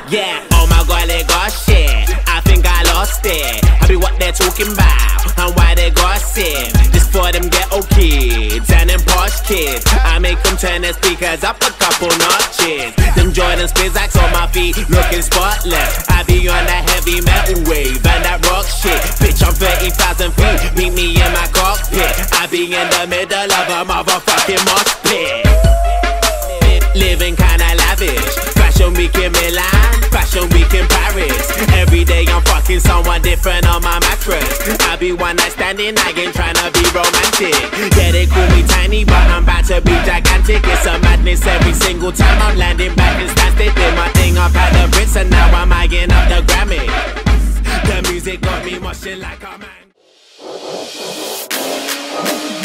Yeah, oh my god, they got shit. I think I lost it. I be what they're talking about and why they gossip. Just for them ghetto kids and them posh kids. I make them turn their speakers up a couple notches. Them Jordan Spizaks on my feet looking spotless. I be on that heavy metal wave and that rock shit. Bitch, I'm 30,000 feet, meet me in my cockpit. I be in the middle of a motherfucking mosh pit. Living kinda lavish. Fashion week in Milan, fashion week in Paris. Every day I'm fucking someone different on my mattress. I be one night standing, I ain't tryna be romantic. Yeah, they call me tiny, but I'm about to be gigantic. It's a madness every single time I'm landing back and stand still. Did my thing up at the Brits and now I'm eyeing up the Grammy. The music got me moshing like a man.